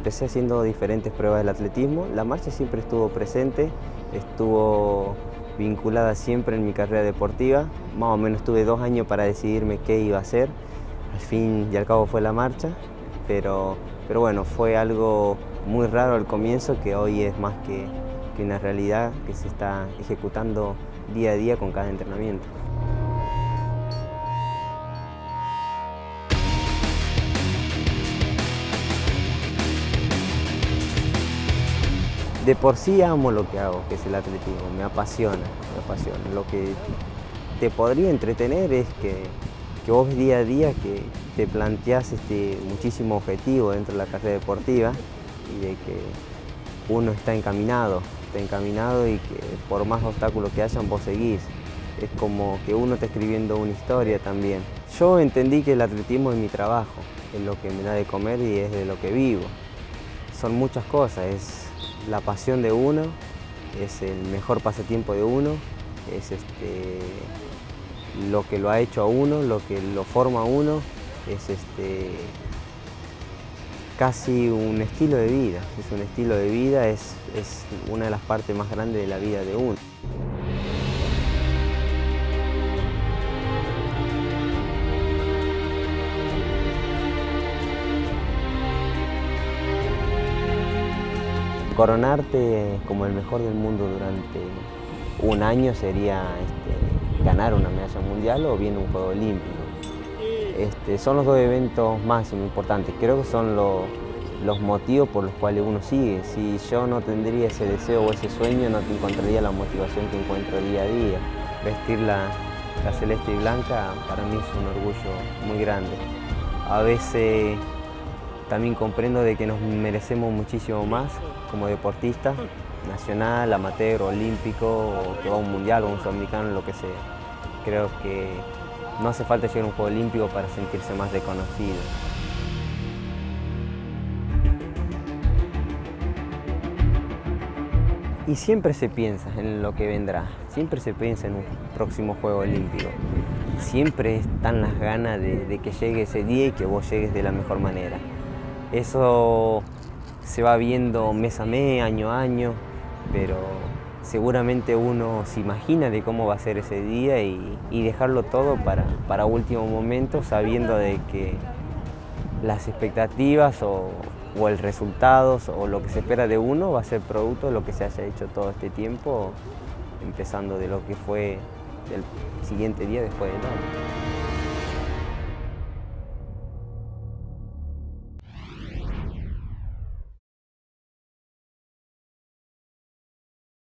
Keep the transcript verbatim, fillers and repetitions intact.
empecé haciendo diferentes pruebas del atletismo. La marcha siempre estuvo presente, estuvo vinculada siempre en mi carrera deportiva. Más o menos tuve dos años para decidirme qué iba a hacer. Al fin y al cabo fue la marcha, pero, pero bueno, fue algo muy raro al comienzo que hoy es más que, que una realidad que se está ejecutando día a día con cada entrenamiento. De por sí amo lo que hago, que es el atletismo, me apasiona, me apasiona. Lo que te podría entretener es que, que vos día a día que te planteás este, muchísimos objetivos dentro de la carrera deportiva y de que uno está encaminado, está encaminado y que por más obstáculos que hayan vos seguís. Es como que uno está escribiendo una historia también. Yo entendí que el atletismo es mi trabajo, es lo que me da de comer y es de lo que vivo. Son muchas cosas, es la pasión de uno, es el mejor pasatiempo de uno, es este, lo que lo ha hecho a uno, lo que lo forma a uno, es este, casi un estilo de vida, es un estilo de vida, es, es una de las partes más grandes de la vida de uno. Coronarte como el mejor del mundo durante un año sería este, ganar una medalla mundial o bien un juego olímpico. Este, son los dos eventos máximo importantes, creo que son lo, los motivos por los cuales uno sigue. Si yo no tendría ese deseo o ese sueño, no te encontraría la motivación que encuentro día a día. Vestir la, la celeste y blanca para mí es un orgullo muy grande. A veces también comprendo de que nos merecemos muchísimo más como deportista, nacional, amateur, olímpico, o que va a un mundial o un sudamericano, lo que sea. Creo que no hace falta llegar a un juego olímpico para sentirse más reconocido. Y siempre se piensa en lo que vendrá, siempre se piensa en un próximo juego olímpico. Siempre están las ganas de, de que llegue ese día y que vos llegues de la mejor manera. Eso se va viendo mes a mes, año a año, pero seguramente uno se imagina de cómo va a ser ese día y, y dejarlo todo para, para último momento, sabiendo de que las expectativas o, o el resultado o lo que se espera de uno va a ser producto de lo que se haya hecho todo este tiempo, empezando de lo que fue el siguiente día después del otro.